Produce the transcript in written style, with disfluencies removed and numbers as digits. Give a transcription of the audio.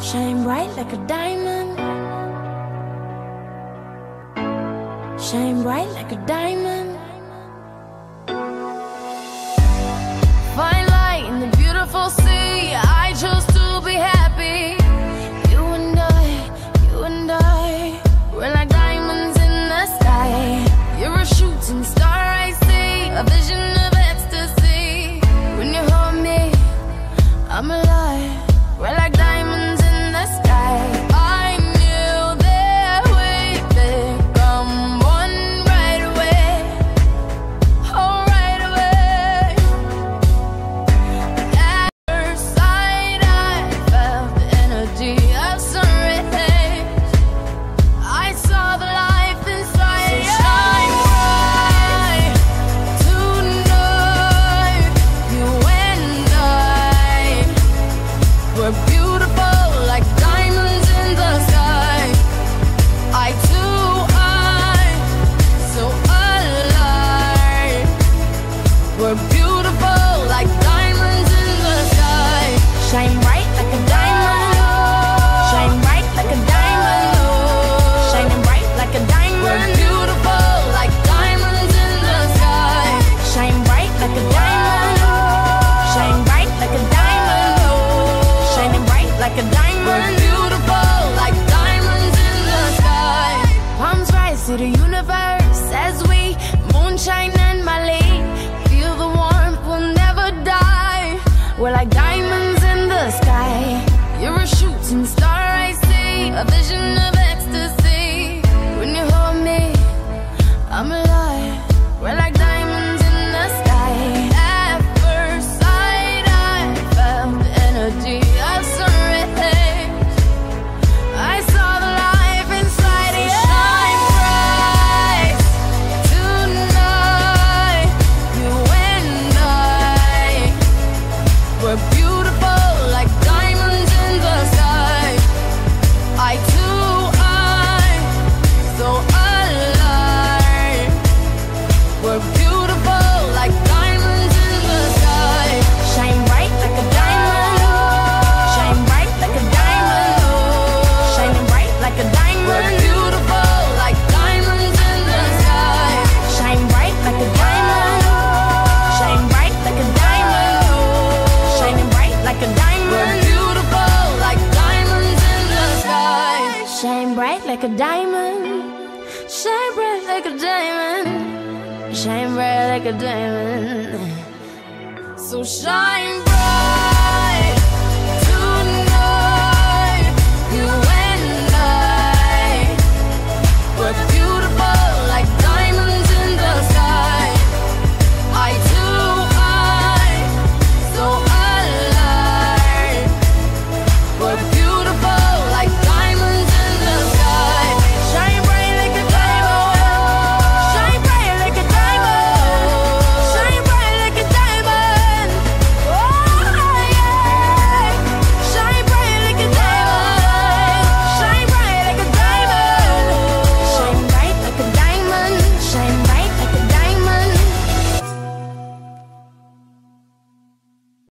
Shine bright like a diamond. Shine bright like a diamond. Find light in the beautiful sea. I chose to be happy. You and I, we're like diamonds in the sky. You're a shooting star I see, a vision of ecstasy. When you hold me, I'm alive. We're like diamonds in the sky. I knew that we'd become one right away. Oh, right away. At first sight, I felt the energy of sun rays. I saw the life inside you. Shine bright tonight. You and I, we're beautiful like diamonds in the sky. I too, so alive. We're beautiful like diamonds in the sky. Shine bright like a diamond. Shine bright like a diamond. Shining bright like a diamond. We're beautiful like diamonds in the sky. Shine bright like a diamond. Shine bright like a diamond. Shining bright like a diamond. We're beautiful like diamonds in the sky. Palms rise to the universe as we moonshine and Mali. Feel the warmth, we'll never die. We're like diamonds in the sky. You're a shooting star I see, a vision of ecstasy. When you hold me, I'm alive. We're like diamonds in the sky. At first sight, I felt the energy of sun rays. I saw the life inside you. Shine bright tonight. You and I, we're beautiful like diamonds in the sky. I too, so alive. We're beautiful like diamonds in the sky. Shine bright like a diamond. Shine bright like a diamond. Shining bright like a diamond. We're beautiful like diamonds in the sky. Shine bright like a diamond. Shine bright like a diamond. Shining bright like a diamond. We're beautiful like diamonds in the sky. Shine bright like a diamond. Shine bright like a diamond. Shine bright like a diamond. So shine bright.